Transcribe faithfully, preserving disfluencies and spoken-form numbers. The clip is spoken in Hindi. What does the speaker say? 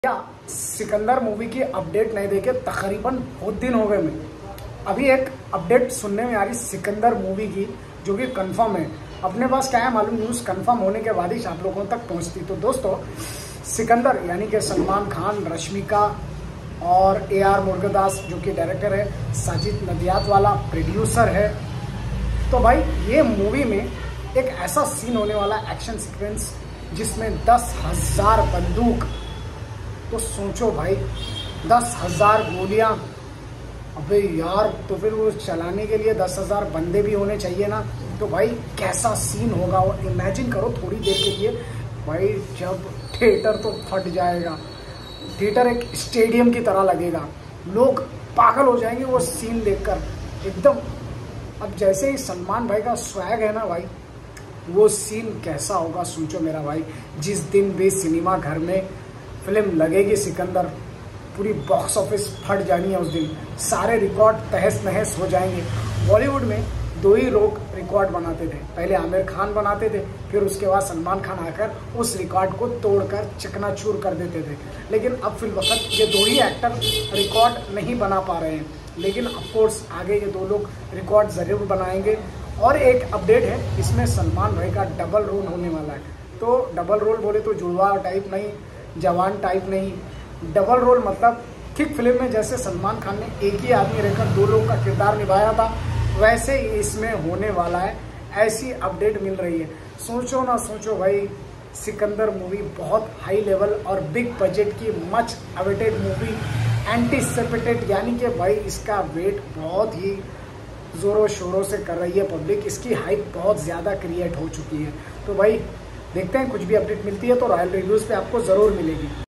या सिकंदर मूवी की अपडेट नहीं देखे तकरीबन बहुत दिन हो गए। मैं अभी एक अपडेट सुनने में आ रही सिकंदर मूवी की, जो कि कंफर्म है। अपने पास क्या है मालूम, न्यूज़ कंफर्म होने के बाद ही आप लोगों तक पहुंचती। तो दोस्तों, सिकंदर यानी कि सलमान खान, रश्मिका और ए आर मुरुगदास जो कि डायरेक्टर है, साजिद नदियात वाला प्रोड्यूसर है। तो भाई ये मूवी में एक ऐसा सीन होने वाला, एक्शन सीक्वेंस, जिसमें दस हजार बंदूक। तो सोचो भाई, दस हजार गोलियां। अबे यार, तो फिर वो चलाने के लिए दस हजार बंदे भी होने चाहिए ना। तो भाई कैसा सीन होगा वो इमेजिन करो थोड़ी देर के लिए। भाई जब थिएटर तो फट जाएगा, थिएटर एक स्टेडियम की तरह लगेगा, लोग पागल हो जाएंगे वो सीन देखकर एकदम। अब जैसे ही सलमान भाई का स्वैग है ना भाई, वो सीन कैसा होगा सोचो मेरा भाई। जिस दिन भी सिनेमा घर में फिल्म लगेगी सिकंदर, पूरी बॉक्स ऑफिस फट जानी है उस दिन, सारे रिकॉर्ड तहस नहस हो जाएंगे। बॉलीवुड में दो ही लोग रिकॉर्ड बनाते थे, पहले आमिर खान बनाते थे, फिर उसके बाद सलमान खान आकर उस रिकॉर्ड को तोड़कर चकनाचूर कर देते थे। लेकिन अब फिल वक्त ये दो ही एक्टर रिकॉर्ड नहीं बना पा रहे हैं, लेकिन ऑफकोर्स आगे ये दो लोग रिकॉर्ड ज़रूर बनाएंगे। और एक अपडेट है, इसमें सलमान भाई का डबल रोल होने वाला है। तो डबल रोल बोले तो जुड़वा टाइप नहीं, जवान टाइप नहीं, डबल रोल मतलब ठीक फिल्म में जैसे सलमान खान ने एक ही आदमी रहकर दो लोगों का किरदार निभाया था, वैसे ही इसमें होने वाला है। ऐसी अपडेट मिल रही है। सोचो ना सोचो भाई, सिकंदर मूवी बहुत हाई लेवल और बिग बजट की मच अवेटेड मूवी, एंटीसिपेटेड, यानी कि भाई इसका वेट बहुत ही ज़ोरों शोरों से कर रही है पब्लिक। इसकी हाइप बहुत ज़्यादा क्रिएट हो चुकी है। तो भाई देखते हैं, कुछ भी अपडेट मिलती है तो रॉयल रिव्यूज़ पे आपको ज़रूर मिलेगी।